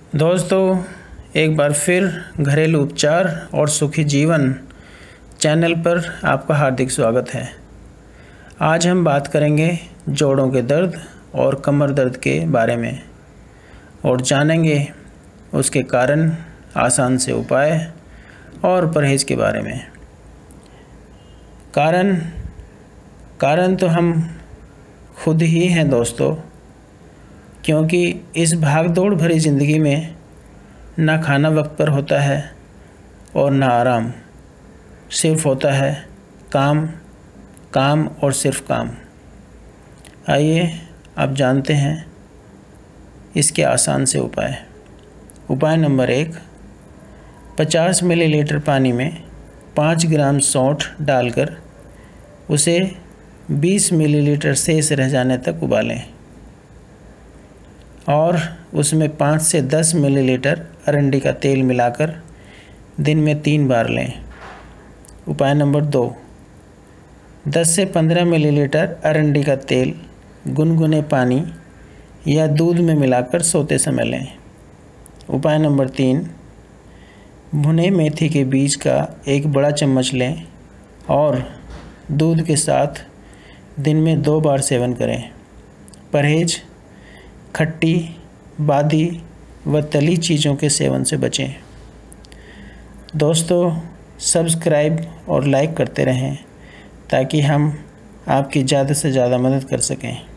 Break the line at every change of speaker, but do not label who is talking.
दोस्तों, एक बार फिर घरेलू उपचार और सुखी जीवन चैनल पर आपका हार्दिक स्वागत है। आज हम बात करेंगे जोड़ों के दर्द और कमर दर्द के बारे में और जानेंगे उसके कारण, आसान से उपाय और परहेज़ के बारे में। कारण तो हम खुद ही हैं दोस्तों, क्योंकि इस भाग दौड़ भरी ज़िंदगी में ना खाना वक्त पर होता है और ना आराम, सिर्फ होता है काम काम और सिर्फ काम। आइए अब जानते हैं इसके आसान से उपाय। उपाय नंबर 1, 50 मिलीलीटर पानी में 5 ग्राम सौंठ डालकर उसे 20 मिलीलीटर शेष रह जाने तक उबालें और उसमें 5 से 10 मिलीलीटर अरंडी का तेल मिलाकर दिन में 3 बार लें। उपाय नंबर 2, 10 से 15 मिलीलीटर अरंडी का तेल गुनगुने पानी या दूध में मिलाकर सोते समय लें। उपाय नंबर 3, भुने मेथी के बीज का 1 बड़ा चम्मच लें और दूध के साथ दिन में 2 बार सेवन करें। परहेज: खट्टी, बादी व तली चीज़ों के सेवन से बचें। दोस्तों, सब्सक्राइब और लाइक करते रहें ताकि हम आपकी ज़्यादा से ज़्यादा मदद कर सकें।